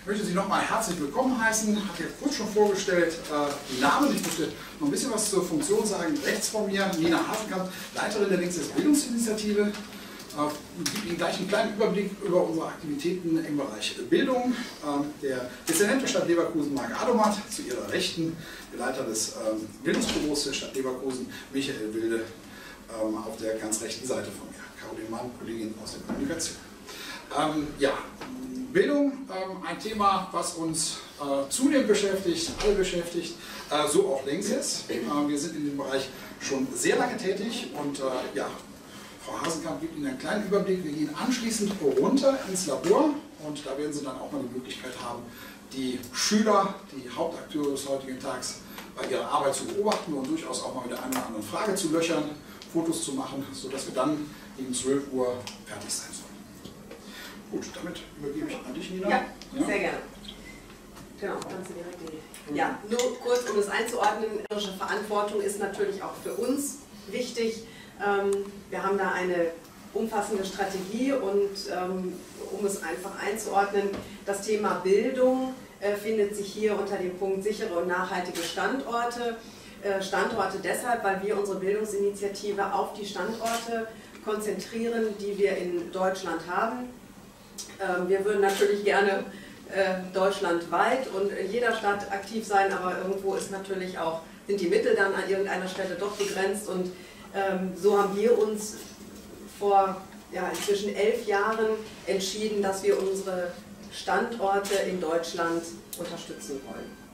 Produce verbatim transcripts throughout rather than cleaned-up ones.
Ich möchte Sie nochmal herzlich willkommen heißen. Ich habe jetzt kurz schon vorgestellt, äh, die Namen. Ich möchte noch ein bisschen was zur Funktion sagen. Rechts von mir Nina Hasenkamp, Leiterin der Linksdes Bildungsinitiative. Äh, ich gebe Ihnen gleich einen kleinen Überblick über unsere Aktivitäten im Bereich Bildung. Äh, der Dezernent der Stadt Leverkusen, Marc Adomat, zu Ihrer Rechten, der Leiter des äh, Bildungsbüros der Stadt Leverkusen, Michael Wilde, äh, auf der ganz rechten Seite von mir. Caroline Mann, Kollegin aus der Kommunikation. Ähm, ja. Bildung, ähm, ein Thema, was uns äh, zunehmend beschäftigt, alle beschäftigt, äh, so auch Linksdes. Äh, wir sind in dem Bereich schon sehr lange tätig und äh, ja, Frau Hasenkamp gibt Ihnen einen kleinen Überblick. Wir gehen anschließend runter ins Labor und da werden Sie dann auch mal die Möglichkeit haben, die Schüler, die Hauptakteure des heutigen Tages bei ihrer Arbeit zu beobachten und durchaus auch mal mit der einen oder anderen Frage zu löchern, Fotos zu machen, sodass wir dann gegen zwölf Uhr fertig sein sollen. Gut, damit übergebe ich an dich, Nina. Ja, ja? Sehr gerne. Genau, kannst du direkt die. Ja, nur kurz, um es einzuordnen, ihre Verantwortung ist natürlich auch für uns wichtig. Wir haben da eine umfassende Strategie und um es einfach einzuordnen, das Thema Bildung findet sich hier unter dem Punkt sichere und nachhaltige Standorte. Standorte deshalb, weil wir unsere Bildungsinitiative auf die Standorte konzentrieren, die wir in Deutschland haben. Wir würden natürlich gerne äh, deutschlandweit und in jeder Stadt aktiv sein, aber irgendwo ist natürlich auch, sind die Mittel dann an irgendeiner Stelle doch begrenzt und ähm, so haben wir uns vor ja, inzwischen elf Jahren entschieden, dass wir unsere Standorte in Deutschland unterstützen wollen.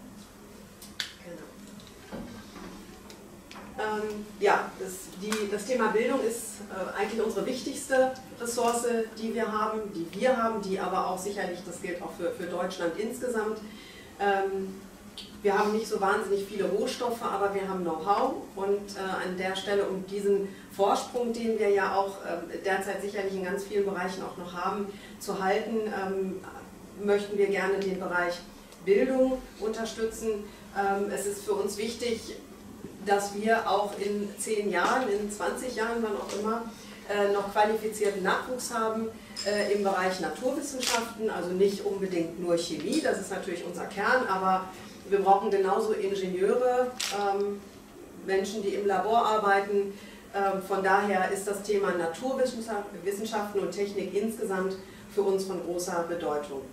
Ähm, ja, das, die, das Thema Bildung ist äh, eigentlich unsere wichtigste Ressource, die wir haben, die wir haben, die aber auch sicherlich, das gilt auch für, für Deutschland insgesamt. Ähm, wir haben nicht so wahnsinnig viele Rohstoffe, aber wir haben Know-how und äh, an der Stelle, um diesen Vorsprung, den wir ja auch äh, derzeit sicherlich in ganz vielen Bereichen auch noch haben, zu halten, ähm, möchten wir gerne den Bereich Bildung unterstützen. Ähm, es ist für uns wichtig, dass wir auch in zehn Jahren, in zwanzig Jahren, wann auch immer, äh, noch qualifizierten Nachwuchs haben äh, im Bereich Naturwissenschaften, also nicht unbedingt nur Chemie, das ist natürlich unser Kern, aber wir brauchen genauso Ingenieure, ähm, Menschen, die im Labor arbeiten. Ähm, von daher ist das Thema Naturwissenschaften und Technik insgesamt für uns von großer Bedeutung.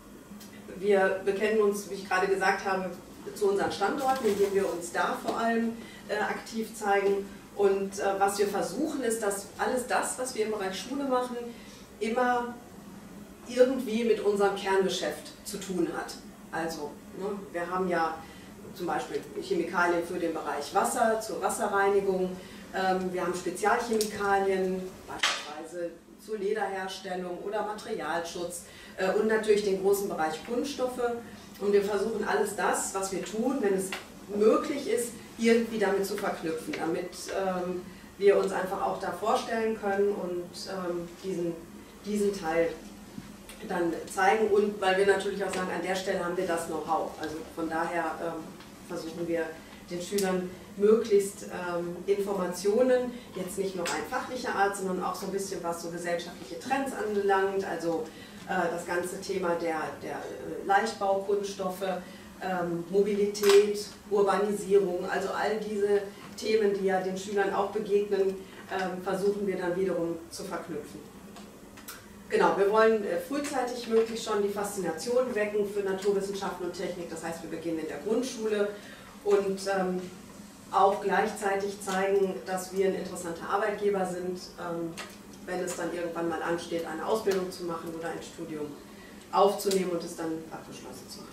Wir bekennen uns, wie ich gerade gesagt habe, zu unseren Standorten, indem wir uns da vor allem äh, aktiv zeigen. Und äh, was wir versuchen, ist, dass alles das, was wir im Bereich Schule machen, immer irgendwie mit unserem Kerngeschäft zu tun hat. Also, ne, wir haben ja zum Beispiel Chemikalien für den Bereich Wasser, zur Wasserreinigung. Ähm, wir haben Spezialchemikalien, beispielsweise zur Lederherstellung oder Materialschutz äh, und natürlich den großen Bereich Kunststoffe. Und wir versuchen alles das, was wir tun, wenn es möglich ist, irgendwie damit zu verknüpfen, damit ähm, wir uns einfach auch da vorstellen können und ähm, diesen, diesen Teil dann zeigen. Und weil wir natürlich auch sagen, an der Stelle haben wir das Know-how. Also von daher ähm, versuchen wir den Schülern möglichst ähm, Informationen, jetzt nicht nur rein fachlicher Art, sondern auch so ein bisschen was so gesellschaftliche Trends anbelangt, also das ganze Thema der, der Leichtbaukunststoffe, ähm, Mobilität, Urbanisierung, also all diese Themen, die ja den Schülern auch begegnen, ähm, versuchen wir dann wiederum zu verknüpfen. Genau, wir wollen äh, frühzeitig möglichst schon die Faszination wecken für Naturwissenschaften und Technik, das heißt, wir beginnen in der Grundschule und ähm, auch gleichzeitig zeigen, dass wir ein interessanter Arbeitgeber sind, ähm, wenn es dann irgendwann mal ansteht, eine Ausbildung zu machen oder ein Studium aufzunehmen und es dann abgeschlossen zu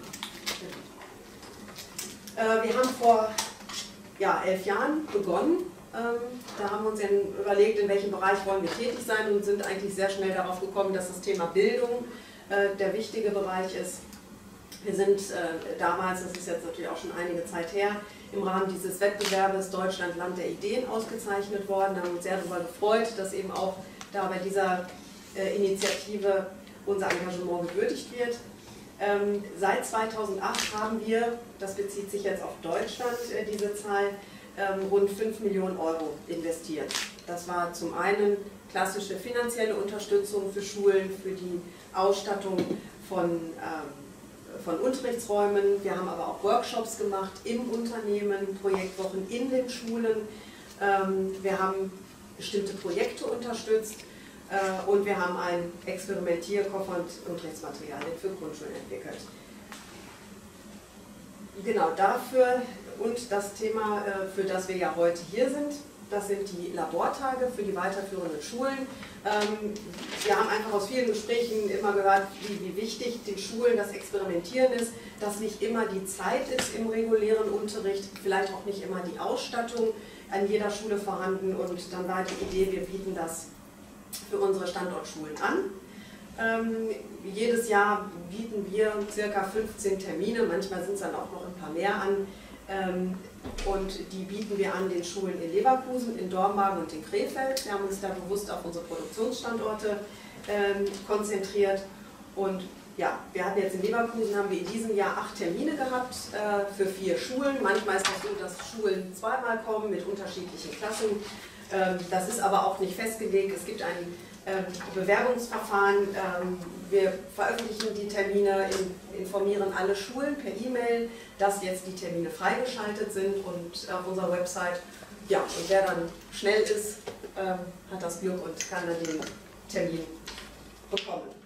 haben. Äh, wir haben vor ja, elf Jahren begonnen. Ähm, da haben wir uns überlegt, in welchem Bereich wollen wir tätig sein und sind eigentlich sehr schnell darauf gekommen, dass das Thema Bildung äh, der wichtige Bereich ist. Wir sind äh, damals, das ist jetzt natürlich auch schon einige Zeit her, im Rahmen dieses Wettbewerbes Deutschland Land der Ideen ausgezeichnet worden. Wir haben uns sehr darüber gefreut, dass eben auch da bei dieser äh, Initiative unser Engagement gewürdigt wird. Ähm, seit zweitausendacht haben wir, das bezieht sich jetzt auf Deutschland, äh, diese Zahl, ähm, rund fünf Millionen Euro investiert. Das war zum einen klassische finanzielle Unterstützung für Schulen, für die Ausstattung von ähm, von Unterrichtsräumen. Wir haben aber auch Workshops gemacht im Unternehmen, Projektwochen in den Schulen. Wir haben bestimmte Projekte unterstützt und wir haben ein Experimentierkoffer und Unterrichtsmaterialien für Grundschulen entwickelt. Genau dafür und das Thema, für das wir ja heute hier sind, das sind die Labortage für die weiterführenden Schulen. Wir haben einfach aus vielen Gesprächen immer gehört, wie, wie wichtig den Schulen das Experimentieren ist, dass nicht immer die Zeit ist im regulären Unterricht, vielleicht auch nicht immer die Ausstattung an jeder Schule vorhanden, und dann war die Idee, wir bieten das für unsere Standortschulen an. Ähm, jedes Jahr bieten wir ca. fünfzehn Termine, manchmal sind es dann auch noch ein paar mehr an, ähm, und die bieten wir an den Schulen in Leverkusen, in Dormagen und in Krefeld. Wir haben uns da bewusst auf unsere Produktionsstandorte ähm, konzentriert, und ja, wir hatten jetzt in Leverkusen, haben wir in diesem Jahr acht Termine gehabt äh, für vier Schulen. Manchmal ist es so, dass Schulen zweimal kommen mit unterschiedlichen Klassen. Ähm, das ist aber auch nicht festgelegt. Es gibt ein ähm, Bewerbungsverfahren. Ähm, wir veröffentlichen die Termine, in, informieren alle Schulen per E-Mail, dass jetzt die Termine freigeschaltet sind, und auf unserer Website, ja, und wer dann schnell ist, ähm, hat das Glück und kann dann den Termin bekommen.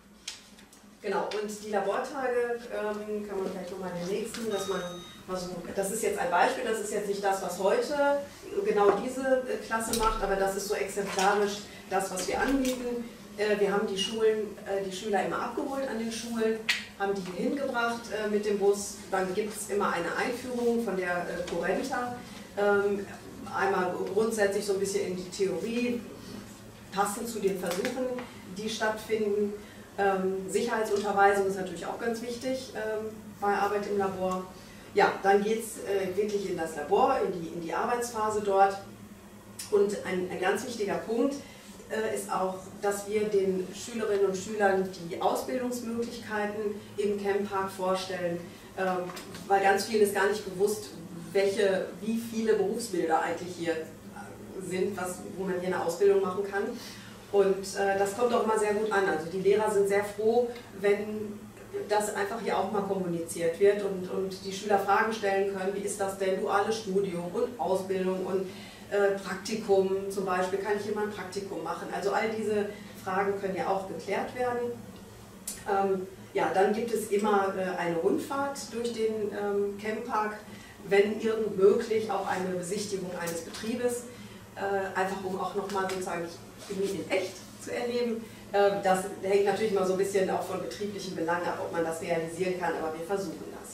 Genau, und die Labortage ähm, kann man vielleicht nochmal in den nächsten, dass man, also das ist jetzt ein Beispiel, das ist jetzt nicht das, was heute genau diese Klasse macht, aber das ist so exemplarisch das, was wir anbieten. Äh, wir haben die Schulen, äh, die Schüler immer abgeholt an den Schulen, haben die hier hingebracht äh, mit dem Bus, dann gibt es immer eine Einführung von der äh, Corenta, ähm, einmal grundsätzlich so ein bisschen in die Theorie, passend zu den Versuchen, die stattfinden. Ähm, Sicherheitsunterweisung ist natürlich auch ganz wichtig ähm, bei Arbeit im Labor. Ja, dann geht es äh, wirklich in das Labor, in die, in die Arbeitsphase dort. Und ein, ein ganz wichtiger Punkt äh, ist auch, dass wir den Schülerinnen und Schülern die Ausbildungsmöglichkeiten im Camppark vorstellen, ähm, weil ganz vielen ist gar nicht bewusst, welche, wie viele Berufsbilder eigentlich hier sind, was, wo man hier eine Ausbildung machen kann. Und äh, das kommt auch immer sehr gut an. Also die Lehrer sind sehr froh, wenn das einfach hier auch mal kommuniziert wird und, und die Schüler Fragen stellen können, wie ist das denn, duales Studium und Ausbildung und äh, Praktikum zum Beispiel, kann ich hier mal ein Praktikum machen? Also all diese Fragen können ja auch geklärt werden. Ähm, ja, dann gibt es immer äh, eine Rundfahrt durch den ähm, Camppark, wenn irgend möglich auch eine Besichtigung eines Betriebes, äh, einfach um auch nochmal sozusagen in echt zu erleben. Das hängt natürlich mal so ein bisschen auch von betrieblichen Belangen ab, ob man das realisieren kann, aber wir versuchen das.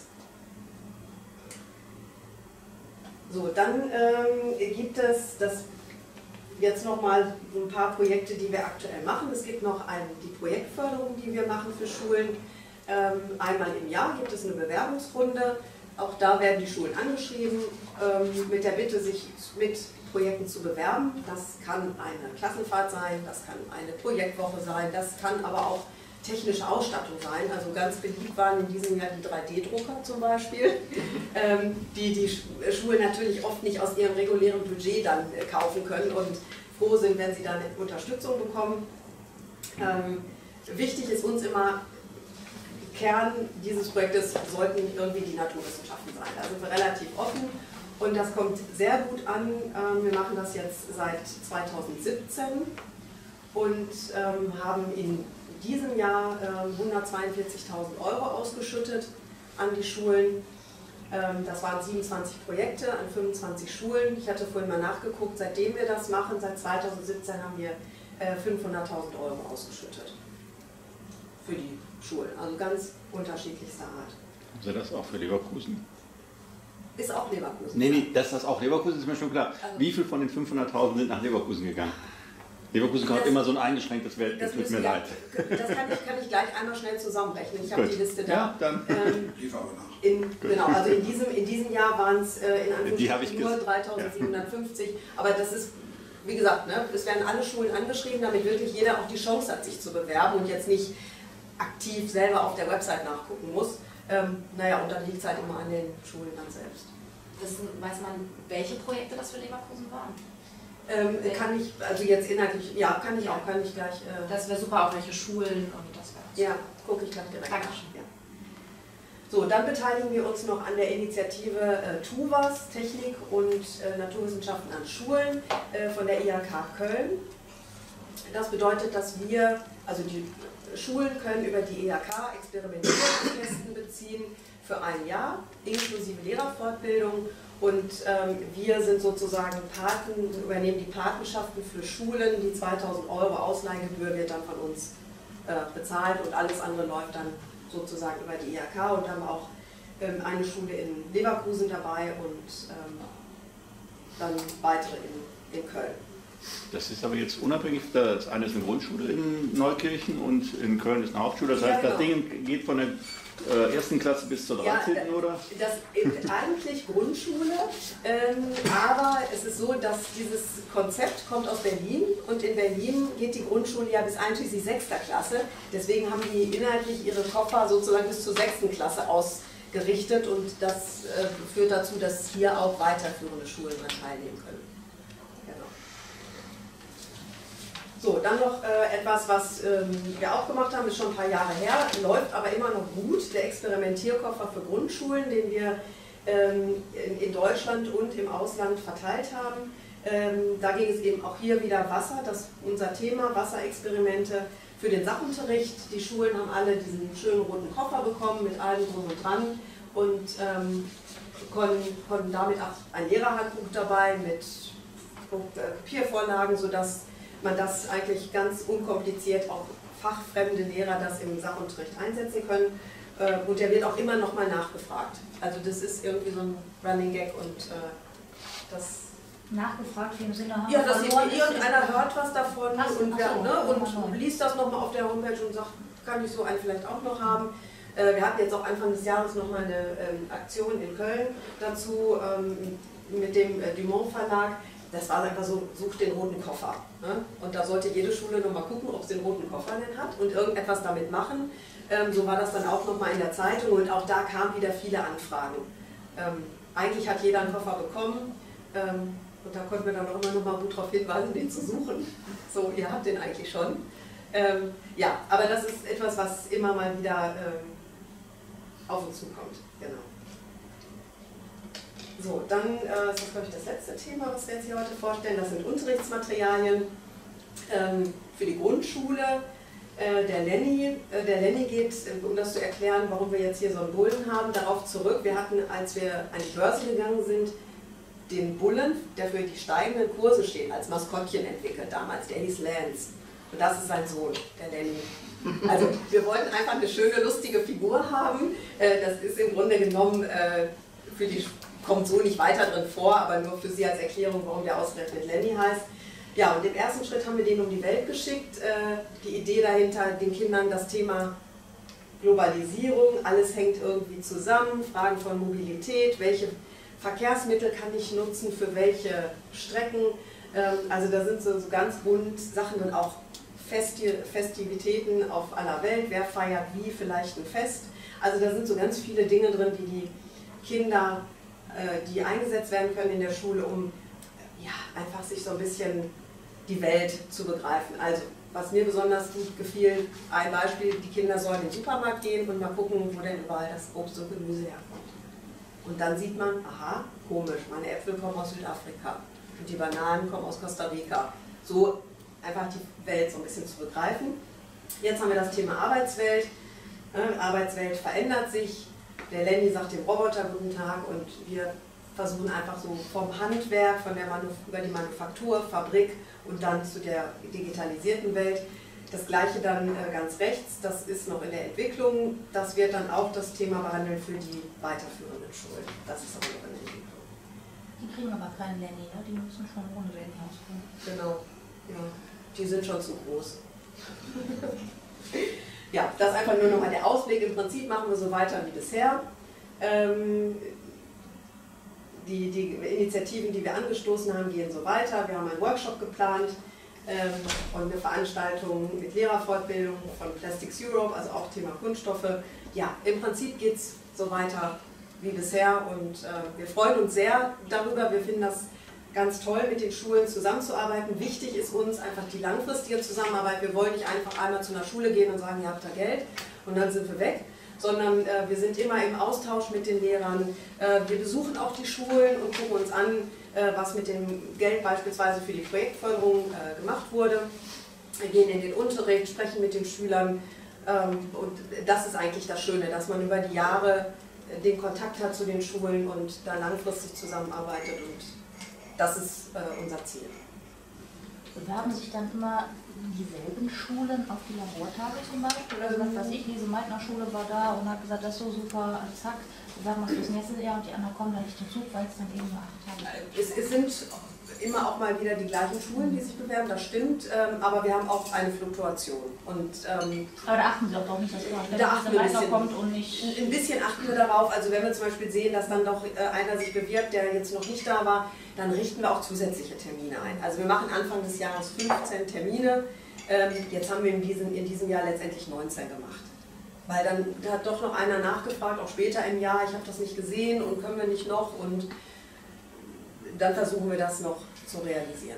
So, dann ähm, gibt es das jetzt nochmal ein paar Projekte, die wir aktuell machen. Es gibt noch ein, die Projektförderung, die wir machen für Schulen. Ähm, einmal im Jahr gibt es eine Bewerbungsrunde. Auch da werden die Schulen angeschrieben, ähm, mit der Bitte, sich mit Projekten zu bewerben. Das kann eine Klassenfahrt sein, das kann eine Projektwoche sein, das kann aber auch technische Ausstattung sein. Also ganz beliebt waren in diesem Jahr die drei D Drucker zum Beispiel, ähm, die die Schulen natürlich oft nicht aus ihrem regulären Budget dann äh, kaufen können und froh sind, wenn sie dann Unterstützung bekommen. Ähm, wichtig ist uns immer, Kern dieses Projektes sollten irgendwie die Naturwissenschaften sein. Da sind wir relativ offen. Und das kommt sehr gut an. Wir machen das jetzt seit zweitausendsiebzehn und haben in diesem Jahr hundertzweiundvierzigtausend Euro ausgeschüttet an die Schulen. Das waren siebenundzwanzig Projekte an fünfundzwanzig Schulen. Ich hatte vorhin mal nachgeguckt, seitdem wir das machen, seit zweitausendsiebzehn haben wir fünfhunderttausend Euro ausgeschüttet für die Schulen. Also ganz unterschiedlichster Art. Haben Sie das auch für Leverkusen? Ist auch Leverkusen. Nee, nee, dass das auch Leverkusen ist, ist mir schon klar. Also, wie viel von den fünfhunderttausend sind nach Leverkusen gegangen? Leverkusen hat immer so ein eingeschränktes Welt, das tut mir leid. Das kann ich, kann ich gleich einmal schnell zusammenrechnen. Ich habe die Liste da. Ja, dann. Ähm, in, genau, also in diesem, in diesem Jahr waren es äh, in Anführungsstrichen nur dreitausendsiebenhundertfünfzig, ja. Aber das ist, wie gesagt, ne, es werden alle Schulen angeschrieben, damit wirklich jeder auch die Chance hat, sich zu bewerben und jetzt nicht aktiv selber auf der Website nachgucken muss. Ähm, naja, und dann liegt es halt immer an den Schulen dann selbst. Das, weiß man, welche Projekte das für Leverkusen waren? Ähm, kann ich, also jetzt inhaltlich, ja, kann ich auch, kann ich gleich. Äh, das wäre super, auch welche Schulen und das wäre. Ja, gucke ich gleich direkt. Dankeschön. Ja. So, dann beteiligen wir uns noch an der Initiative äh, TUVAS, Technik und äh, Naturwissenschaften an Schulen äh, von der I H K Köln. Das bedeutet, dass wir, also die Schulen können über die I H K Experimentierungstesten beziehen für ein Jahr, inklusive Lehrerfortbildung. Und ähm, wir sind sozusagen Paten, übernehmen die Patenschaften für Schulen. Die zweitausend Euro Ausleihgebühr wird dann von uns äh, bezahlt und alles andere läuft dann sozusagen über die I H K, und haben auch ähm, eine Schule in Leverkusen dabei und ähm, dann weitere in, in Köln. Das ist aber jetzt unabhängig, das eine ist eine Grundschule in Neukirchen und in Köln ist eine Hauptschule, das heißt, ja, genau. Das Ding geht von der äh, ersten Klasse bis zur dreizehnten Ja, oder? Das ist eigentlich Grundschule, ähm, aber es ist so, dass dieses Konzept kommt aus Berlin und in Berlin geht die Grundschule ja bis einschließlich sechster Klasse, deswegen haben die inhaltlich ihre Koffer sozusagen bis zur sechsten Klasse ausgerichtet und das äh, führt dazu, dass hier auch weiterführende Schulen daran teilnehmen können. So, dann noch äh, etwas, was ähm, wir auch gemacht haben, ist schon ein paar Jahre her, läuft aber immer noch gut, der Experimentierkoffer für Grundschulen, den wir ähm, in, in Deutschland und im Ausland verteilt haben. Ähm, da ging es eben auch hier wieder Wasser, das ist unser Thema, Wasserexperimente für den Sachunterricht. Die Schulen haben alle diesen schönen roten Koffer bekommen mit allem drum und dran und ähm, konnten, konnten damit auch ein Lehrerhandbuch dabei mit Papiervorlagen, sodass man das eigentlich ganz unkompliziert, auch fachfremde Lehrer das im Sachunterricht einsetzen können. Und der wird auch immer noch mal nachgefragt. Also das ist irgendwie so ein Running Gag und äh, das... Nachgefragt, wie im Sinne haben ja, dass irgendeiner hört was davon ach, und, ach wer, so, ne, und so. liest das nochmal auf der Homepage und sagt, kann ich so einen vielleicht auch noch haben. Äh, wir hatten jetzt auch Anfang des Jahres nochmal eine ähm, Aktion in Köln dazu ähm, mit dem äh, Dumont Verlag. Das war einfach so, sucht den roten Koffer. Ne? Und da sollte jede Schule nochmal gucken, ob sie den roten Koffer denn hat und irgendetwas damit machen. Ähm, so war das dann auch nochmal in der Zeitung und auch da kamen wieder viele Anfragen. Ähm, eigentlich hat jeder einen Koffer bekommen ähm, und da konnten wir dann auch immer nochmal gut darauf hinweisen, den zu suchen. So, ihr habt den eigentlich schon. Ähm, ja, aber das ist etwas, was immer mal wieder ähm, auf uns zukommt. Genau. So, dann äh, ist das, glaube ich, das letzte Thema, was wir jetzt hier heute vorstellen. Das sind Unterrichtsmaterialien ähm, für die Grundschule. Äh, der Lenny, äh, der Lenny geht, äh, um das zu erklären, warum wir jetzt hier so einen Bullen haben, darauf zurück. Wir hatten, als wir an die Börse gegangen sind, den Bullen, der für die steigenden Kurse steht, als Maskottchen entwickelt damals. Der hieß Lance. Und das ist sein Sohn, der Lenny. Also wir wollten einfach eine schöne, lustige Figur haben. Äh, das ist im Grunde genommen äh, für die kommt so nicht weiter drin vor, aber nur für Sie als Erklärung, warum der ausgerechnet Lenny heißt. Ja, und im ersten Schritt haben wir den um die Welt geschickt. Die Idee dahinter, den Kindern das Thema Globalisierung, alles hängt irgendwie zusammen, Fragen von Mobilität, welche Verkehrsmittel kann ich nutzen, für welche Strecken. Also da sind so, so ganz bunt Sachen drin, auch Festi Festivitäten auf aller Welt, wer feiert wie vielleicht ein Fest. Also da sind so ganz viele Dinge drin, die die Kinder die eingesetzt werden können in der Schule, um ja, einfach sich so ein bisschen die Welt zu begreifen. Also, was mir besonders gut gefiel, ein Beispiel, die Kinder sollen in den Supermarkt gehen und mal gucken, wo denn überall das Obst und Gemüse herkommt. Und dann sieht man, aha, komisch, meine Äpfel kommen aus Südafrika und die Bananen kommen aus Costa Rica. So einfach die Welt so ein bisschen zu begreifen. Jetzt haben wir das Thema Arbeitswelt. Arbeitswelt verändert sich. Der Lenny sagt dem Roboter guten Tag und wir versuchen einfach so vom Handwerk, von der Manuf über die Manufaktur, Fabrik und dann zu der digitalisierten Welt. Das gleiche dann äh, ganz rechts, das ist noch in der Entwicklung, das wird dann auch das Thema behandeln für die weiterführenden Schulen. Das ist aber noch in der Entwicklung. Die kriegen aber keinen Lenny, ne? Die müssen schon ohne Lenny auskommen. Genau, ja, die sind schon zu groß. Ja, das ist einfach nur nochmal der Ausblick. Im Prinzip machen wir so weiter wie bisher. Ähm, die, die Initiativen, die wir angestoßen haben, gehen so weiter. Wir haben einen Workshop geplant ähm, und eine Veranstaltung mit Lehrerfortbildung von Plastics Europe, also auch Thema Kunststoffe. Ja, im Prinzip geht es so weiter wie bisher und äh, wir freuen uns sehr darüber. Wir finden das ganz toll, mit den Schulen zusammenzuarbeiten. Wichtig ist uns einfach die langfristige Zusammenarbeit. Wir wollen nicht einfach einmal zu einer Schule gehen und sagen, ihr habt da Geld und dann sind wir weg, sondern äh, wir sind immer im Austausch mit den Lehrern. Äh, wir besuchen auch die Schulen und gucken uns an, äh, was mit dem Geld beispielsweise für die Projektförderung äh, gemacht wurde. Wir gehen in den Unterricht, sprechen mit den Schülern ähm, und das ist eigentlich das Schöne, dass man über die Jahre den Kontakt hat zu den Schulen und da langfristig zusammenarbeitet und das ist äh, unser Ziel. Bewerben sich dann immer dieselben Schulen auf die Labortage zum Beispiel? Also was weiß ich, Lise Meitner Schule war da und hat gesagt, das ist so super, zack, bewerben wir uns das nächste Jahr und die anderen kommen dann nicht zum Zug, weil es dann eben nur acht Tage ist. Es, es sind immer auch mal wieder die gleichen Schulen, die sich bewerben, das stimmt, ähm, aber wir haben auch eine Fluktuation. Und, ähm, aber da achten Sie auch doch nicht, dass wenn da achten wir ein bisschen, kommt und nicht... Ein bisschen achten wir darauf, also wenn wir zum Beispiel sehen, dass dann doch äh, einer sich bewirbt, der jetzt noch nicht da war, dann richten wir auch zusätzliche Termine ein. Also wir machen Anfang des Jahres fünfzehn Termine, ähm, jetzt haben wir in diesem, in diesem Jahr letztendlich neunzehn gemacht. Weil dann hat doch noch einer nachgefragt, auch später im Jahr, ich habe das nicht gesehen und können wir nicht noch und dann versuchen wir das noch zu realisieren.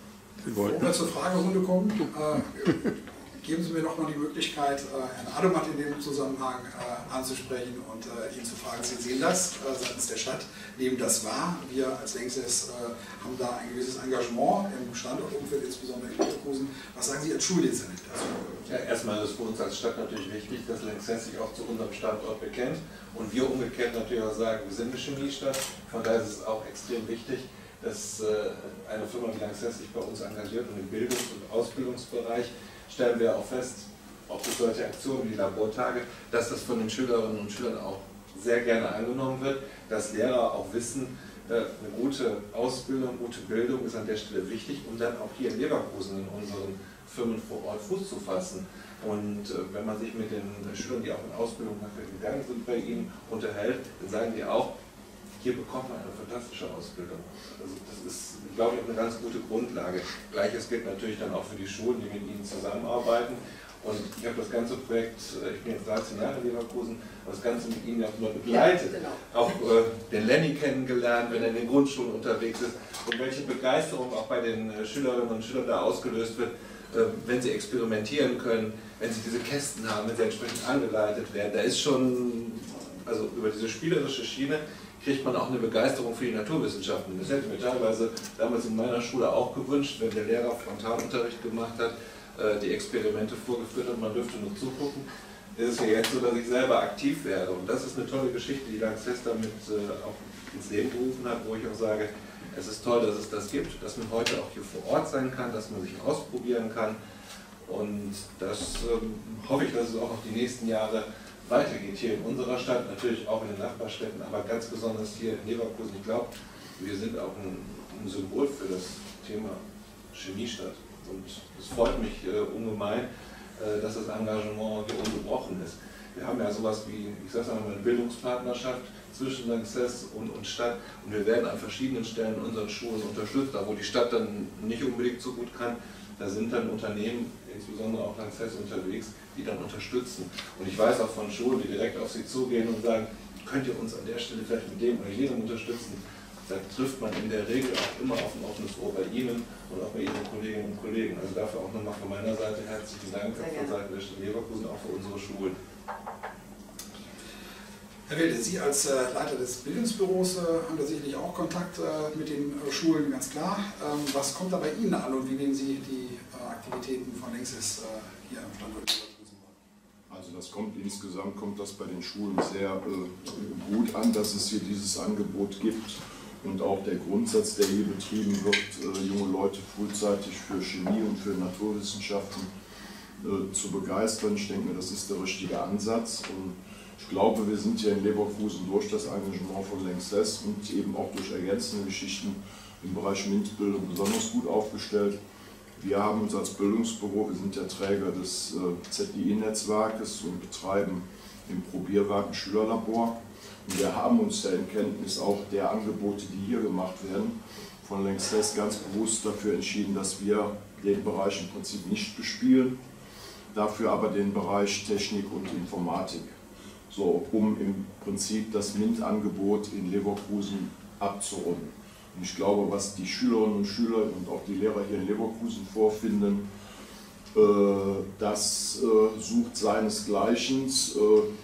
Bevor wir zur Fragerunde kommen, äh, geben Sie mir noch mal die Möglichkeit, äh, Herrn Adomat in dem Zusammenhang äh, anzusprechen und äh, ihn zu fragen, Sie sehen das äh, seitens der Stadt, nehmen das wahr. Wir als Lanxess äh, haben da ein gewisses Engagement im Standortumfeld, insbesondere in Leverkusen. Was sagen Sie als Schuldezernent dazu? Ja, erstmal ist es für uns als Stadt natürlich wichtig, dass Lanxess sich auch zu unserem Standort bekennt und wir umgekehrt natürlich auch sagen, wir sind eine Chemiestadt, von daher ist es auch extrem wichtig, dass äh, eine Firma wie Lanxess sich bei uns engagiert und im Bildungs- und Ausbildungsbereich stellen wir auch fest, auch durch solche Aktionen wie die Labortage, dass das von den Schülerinnen und Schülern auch sehr gerne angenommen wird, dass Lehrer auch wissen, äh, eine gute Ausbildung, gute Bildung ist an der Stelle wichtig, um dann auch hier in Leverkusen in unseren Firmen vor Ort Fuß zu fassen. Und äh, wenn man sich mit den Schülern, die auch in Ausbildung gegangen sind, bei ihnen unterhält, dann sagen die auch, hier bekommt man eine fantastische Ausbildung. Also das ist, glaube ich, auch eine ganz gute Grundlage. Gleiches gilt natürlich dann auch für die Schulen, die mit ihnen zusammenarbeiten. Und ich habe das ganze Projekt, ich bin jetzt dreizehn Jahre in Leverkusen, das Ganze mit ihnen auch immer begleitet. Ja, genau. Auch äh, den Lenny kennengelernt, wenn er in den Grundschulen unterwegs ist. Und welche Begeisterung auch bei den äh, Schülerinnen und Schülern da ausgelöst wird, äh, wenn sie experimentieren können, wenn sie diese Kästen haben, wenn sie entsprechend angeleitet werden. Da ist schon, also über diese spielerische Schiene, kriegt man auch eine Begeisterung für die Naturwissenschaften. Das hätte ich mir teilweise damals in meiner Schule auch gewünscht, wenn der Lehrer Frontalunterricht gemacht hat, die Experimente vorgeführt hat und man dürfte nur zugucken. Es ist ja jetzt so, dass ich selber aktiv werde und das ist eine tolle Geschichte, die Lanxess damit auch ins Leben gerufen hat, wo ich auch sage, es ist toll, dass es das gibt, dass man heute auch hier vor Ort sein kann, dass man sich ausprobieren kann und das ähm, hoffe ich, dass es auch noch die nächsten Jahre weitergeht hier in unserer Stadt, natürlich auch in den Nachbarstädten, aber ganz besonders hier in Leverkusen. Ich glaube, wir sind auch ein, ein Symbol für das Thema Chemiestadt. Und es freut mich äh, ungemein, äh, dass das Engagement hier ungebrochen ist. Wir haben ja sowas wie, ich sage mal, eine Bildungspartnerschaft zwischen Lanxess und, und Stadt und wir werden an verschiedenen Stellen in unseren Schulen unterstützt, da wo die Stadt dann nicht unbedingt so gut kann, da sind dann Unternehmen, insbesondere auch Lanxess unterwegs, die dann unterstützen. Und ich weiß auch von Schulen, die direkt auf sie zugehen und sagen, könnt ihr uns an der Stelle vielleicht mit dem oder jenem unterstützen? Da trifft man in der Regel auch immer auf ein offenes Ohr bei Ihnen und auch bei Ihren Kolleginnen und Kollegen. Also dafür auch nochmal von meiner Seite herzlichen Dank von Seiten der Stadt Leverkusen, auch für unsere Schulen. Herr Wilde, Sie als äh, Leiter des Bildungsbüros äh, haben da sicherlich auch Kontakt äh, mit den äh, Schulen, ganz klar. Ähm, was kommt da bei Ihnen an und wie nehmen Sie die äh, Aktivitäten von Lanxess äh, hier am Standort Leverkusen wahr? Also das kommt insgesamt kommt das bei den Schulen sehr äh, gut an, dass es hier dieses Angebot gibt. Und auch der Grundsatz, der hier betrieben wird, äh, junge Leute frühzeitig für Chemie und für Naturwissenschaften äh, zu begeistern. Ich denke, das ist der richtige Ansatz. Und ich glaube, wir sind hier in Leverkusen durch das Engagement von Lanxess und eben auch durch ergänzende Geschichten im Bereich MINT-Bildung besonders gut aufgestellt. Wir haben uns als Bildungsbüro, wir sind ja Träger des äh, Z I E-Netzwerkes und betreiben im Probierwerk ein Schülerlabor. Und wir haben uns ja in Kenntnis auch der Angebote, die hier gemacht werden, von Lanxess ganz bewusst dafür entschieden, dass wir den Bereich im Prinzip nicht bespielen, dafür aber den Bereich Technik und Informatik, so um im Prinzip das MINT-Angebot in Leverkusen abzurunden. Und ich glaube, was die Schülerinnen und Schüler und auch die Lehrer hier in Leverkusen vorfinden, äh, das äh, sucht seinesgleichen. Äh,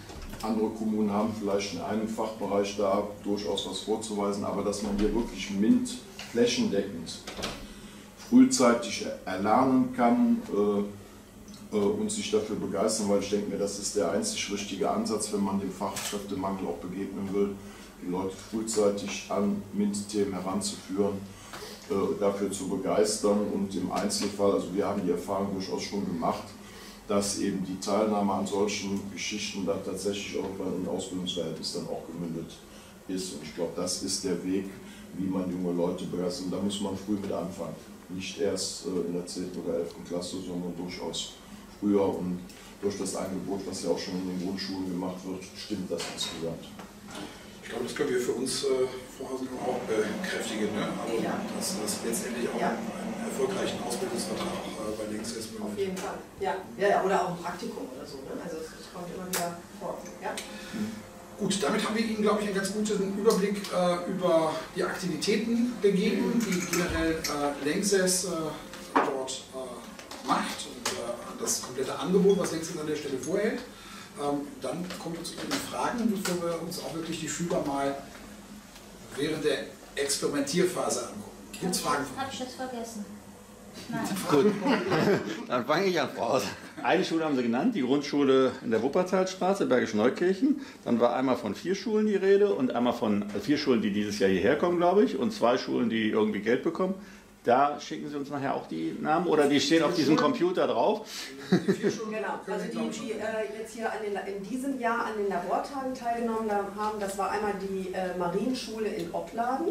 andere Kommunen haben vielleicht in einem Fachbereich da durchaus was vorzuweisen, aber dass man hier wirklich MINT flächendeckend frühzeitig erlernen kann äh, äh, und sich dafür begeistern, weil ich denke mir, das ist der einzig richtige Ansatz, wenn man dem Fachkräftemangel auch begegnen will, die Leute frühzeitig an MINT-Themen heranzuführen, äh, dafür zu begeistern und im Einzelfall, also wir haben die Erfahrung durchaus schon gemacht, dass eben die Teilnahme an solchen Geschichten dann tatsächlich irgendwann in Ausbildungsverhältnis dann auch gemündet ist. Und ich glaube, das ist der Weg, wie man junge Leute begeistert. Und da muss man früh mit anfangen. Nicht erst in der zehnten oder elften Klasse, sondern durchaus früher. Und durch das Angebot, was ja auch schon in den Grundschulen gemacht wird, stimmt das insgesamt. Ich glaube, das können wir für uns, äh, Frau Hasekamp, auch bekräftigen. Ne? Also, Ja. dass das letztendlich auch Ja. einen erfolgreichen Ausbildungsvertrag äh, bei links ist. Auf jeden Fall. Ja. Ja, ja, oder auch ein Praktikum oder so. Ne? Also es kommt immer wieder vor. Ja? Gut, damit haben wir Ihnen, glaube ich, einen ganz guten Überblick äh, über die Aktivitäten gegeben, die generell äh, Lanxess äh, dort äh, macht und äh, das komplette Angebot, was Lanxess an der Stelle vorhält. Ähm, dann kommen wir zu den Fragen, bevor wir uns auch wirklich die Schüler mal während der Experimentierphase angucken. Gibt es Fragen? Habe ich jetzt vergessen. Nein. Gut, dann fange ich an, Frau Hauser. Eine Schule haben Sie genannt, die Grundschule in der Wuppertalstraße, Bergisch Neukirchen. Dann war einmal von vier Schulen die Rede und einmal von also vier Schulen, die dieses Jahr hierher kommen, glaube ich, und zwei Schulen, die irgendwie Geld bekommen. Da schicken Sie uns nachher auch die Namen oder die stehen auf diesem Computer drauf? Die vier Schulen Genau, können also wir, die, die äh, jetzt hier an den, in diesem Jahr an den Labortagen teilgenommen haben, das war einmal die äh, Marienschule in Opladen,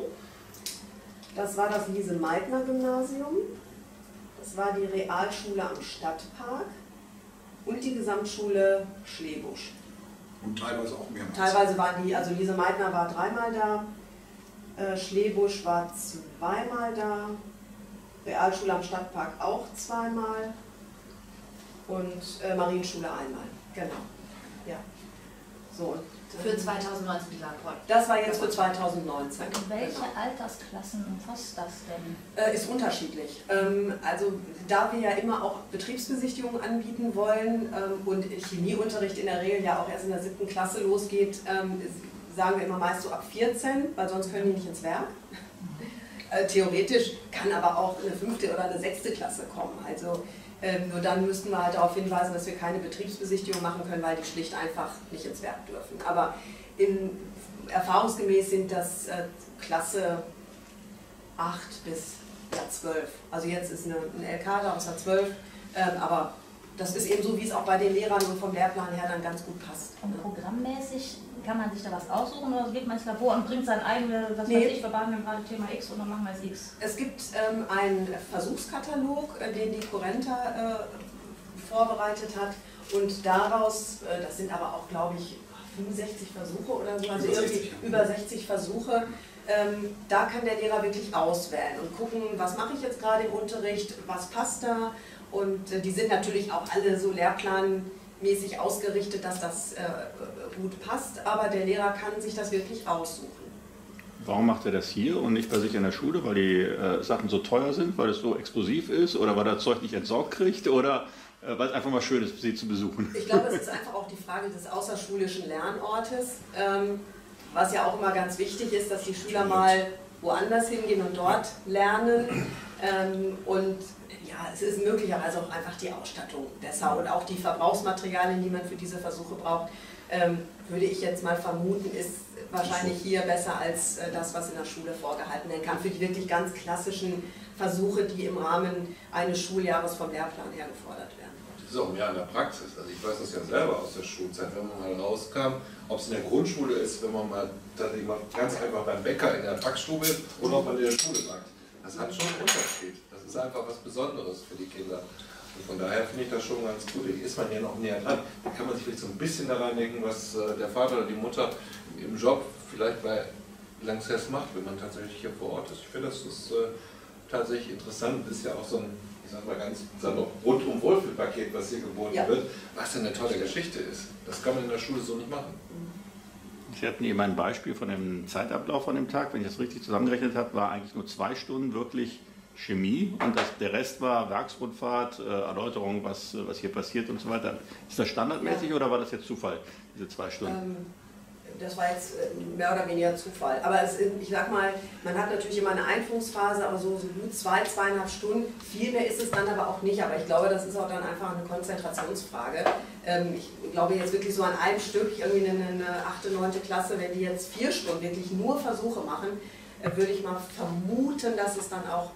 das war das Lise-Meitner-Gymnasium, das war die Realschule am Stadtpark und die Gesamtschule Schlebusch. und teilweise auch mehrmals. Teilweise waren die, also Lise Meitner war dreimal da, äh, Schlebusch war zweimal da, Realschule am Stadtpark auch zweimal und äh, Marienschule einmal, genau. Ja. So, und, Für zweitausendneunzehn die Labor. das war jetzt für zweitausendneunzehn. Und welche Genau. Altersklassen umfasst das denn? Äh, ist unterschiedlich. Ähm, also da wir ja immer auch Betriebsbesichtigungen anbieten wollen ähm, und Chemieunterricht in der Regel ja auch erst in der siebten Klasse losgeht, ähm, sagen wir immer meist so ab vierzehn, weil sonst können die nicht ins Werk. Äh, theoretisch kann aber auch eine fünfte oder eine sechste Klasse kommen. Also ähm, nur dann müssten wir halt darauf hinweisen, dass wir keine Betriebsbesichtigung machen können, weil die schlicht einfach nicht ins Werk dürfen. Aber in, erfahrungsgemäß sind das äh, Klasse acht bis ja, zwölf. Also jetzt ist eine, ein L K da aus der zwölf, ähm, aber das ist eben so, wie es auch bei den Lehrern und vom Lehrplan her dann ganz gut passt. Und programmmäßig kann man sich da was aussuchen oder geht man ins Labor und bringt sein eigenes, was Nee. weiß ich, wir behandeln gerade Thema X und dann machen wir es X? Es gibt ähm, einen Versuchskatalog, äh, den die Currenta äh, vorbereitet hat und daraus, äh, das sind aber auch glaube ich fünfundsechzig Versuche oder so, also Über irgendwie sechzig, ja. über sechzig Versuche, ähm, da kann der Lehrer wirklich auswählen und gucken, was mache ich jetzt gerade im Unterricht, was passt da und äh, die sind natürlich auch alle so lehrplanmäßig ausgerichtet, dass das äh, gut passt, aber der Lehrer kann sich das wirklich aussuchen. Warum macht er das hier und nicht bei sich in der Schule? Weil die äh, Sachen so teuer sind, weil es so explosiv ist oder weil er das Zeug nicht entsorgt kriegt oder äh, weil es einfach mal schön ist, sie zu besuchen? Ich glaube, es ist einfach auch die Frage des außerschulischen Lernortes, ähm, was ja auch immer ganz wichtig ist, dass die Schüler mal woanders hingehen und dort lernen. Ähm, und ja, es ist möglicherweise auch einfach die Ausstattung besser und auch die Verbrauchsmaterialien, die man für diese Versuche braucht, ähm, würde ich jetzt mal vermuten, ist wahrscheinlich hier besser als äh, das, was in der Schule vorgehalten werden kann. Für die wirklich ganz klassischen Versuche, die im Rahmen eines Schuljahres vom Lehrplan her gefordert werden. Das ist auch mehr an der Praxis. Also ich weiß das ja selber aus der Schulzeit, wenn man mal rauskam, ob es in der Grundschule ist, wenn man mal tatsächlich mal ganz einfach beim Bäcker in der Backstube ist oder ob man in der Schule backt. Das hat schon einen Unterschied. Das ist einfach was Besonderes für die Kinder. Und von daher finde ich das schon ganz gut. Hier ist man ja noch näher dran. Da kann man sich vielleicht so ein bisschen daran denken, was der Vater oder die Mutter im Job vielleicht bei Lanxess macht, wenn man tatsächlich hier vor Ort ist. Ich finde, das ist äh, tatsächlich interessant. Das ist ja auch so ein, ich sag mal ganz salopp, rundum Wohlfühlpaket, was hier geboten Ja. wird, was ja eine tolle Geschichte ist. Das kann man in der Schule so nicht machen. Sie hatten eben ein Beispiel von dem Zeitablauf von dem Tag. Wenn ich das richtig zusammengerechnet habe, war eigentlich nur zwei Stunden wirklich Chemie und das, der Rest war Werksrundfahrt, äh, Erläuterung, was, was hier passiert und so weiter. Ist das standardmäßig ja. oder war das jetzt Zufall, diese zwei Stunden? Ähm, das war jetzt mehr oder weniger Zufall. Aber es, ich sag mal, man hat natürlich immer eine Einführungsphase, aber so, so gut zwei, zweieinhalb Stunden. Viel mehr ist es dann aber auch nicht. Aber ich glaube, das ist auch dann einfach eine Konzentrationsfrage. Ähm, ich glaube jetzt wirklich so an einem Stück, irgendwie eine, eine achte, neunte Klasse, wenn die jetzt vier Stunden wirklich nur Versuche machen, äh, würde ich mal vermuten, dass es dann auch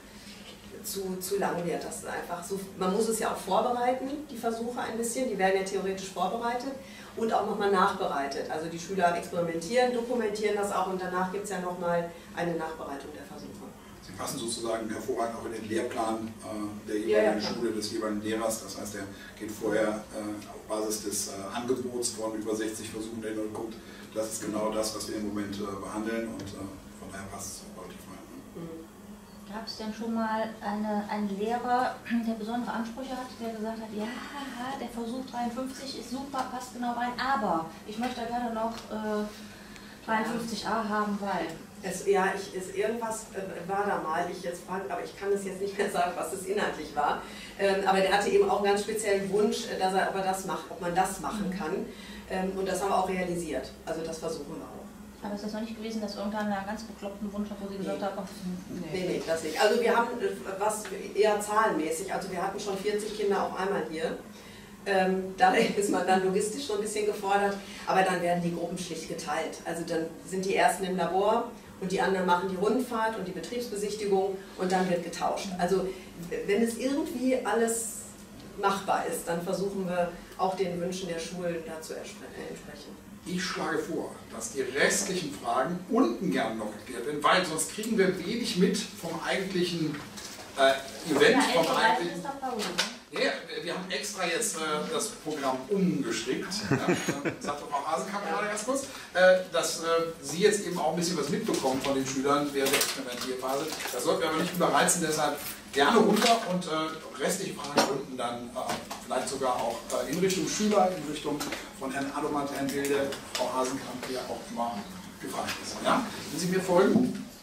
zu, zu lang wird. Das ist einfach so, man muss es ja auch vorbereiten, die Versuche ein bisschen. Die werden ja theoretisch vorbereitet. Und auch nochmal nachbereitet. Also die Schüler experimentieren, dokumentieren das auch und danach gibt es ja nochmal eine Nachbereitung der Versuche. Sie passen sozusagen hervorragend auch in den Lehrplan äh, der jeweiligen ja, ja, Schule, des jeweiligen Lehrers. Das heißt, der geht vorher äh, auf Basis des äh, Angebots von über sechzig Versuchen hin und guckt, das ist genau das, was wir im Moment äh, behandeln und äh, von daher passt es auch relativ rein. Mhm. Gab es denn schon mal eine, einen Lehrer, der besondere Ansprüche hat, der gesagt hat, ja, der Versuch dreiundfünfzig ist super, passt genau rein, aber ich möchte gerne noch äh, dreiundfünfzig a haben, weil... Es, ja, ich, es, irgendwas äh, war da mal, ich jetzt frage, aber ich kann es jetzt nicht mehr sagen, was es inhaltlich war. Ähm, aber der hatte eben auch einen ganz speziellen Wunsch, dass er aber das macht, ob man das machen kann. Ähm, und das haben wir auch realisiert. Also das versuchen wir auch. Aber ist das noch nicht gewesen, dass irgendwann einen ganz bekloppten Wunsch hat, wo Sie gesagt haben, nee. nee, nee, das nicht. Also wir haben was eher zahlenmäßig, also wir hatten schon vierzig Kinder auf einmal hier. Ähm, da ist man dann logistisch so ein bisschen gefordert, aber dann werden die Gruppen schlicht geteilt. Also dann sind die Ersten im Labor und die anderen machen die Rundfahrt und die Betriebsbesichtigung und dann wird getauscht. Also wenn es irgendwie alles machbar ist, dann versuchen wir auch den Wünschen der Schulen da zu entsprechen. Ich schlage vor, dass die restlichen Fragen unten gerne noch geklärt werden, weil sonst kriegen wir wenig mit vom eigentlichen äh, Event. Ja, vom eigentlichen, Pause, ne? ja, wir haben extra jetzt äh, das Programm umgestrickt. Ja, sagt doch Frau Hasenkamp gerade ganz kurz, äh, dass äh, Sie jetzt eben auch ein bisschen was mitbekommen von den Schülern während der Experimentierphase. Das sollten wir aber nicht überreizen, deshalb gerne runter und äh, restliche Fragen unten dann äh, vielleicht sogar auch äh, in Richtung Schüler, in Richtung von Herrn Adomat, Herrn Wilde, Frau Hasenkamp, die ja auch immer gefragt ist. Ja? Wenn Sie mir folgen.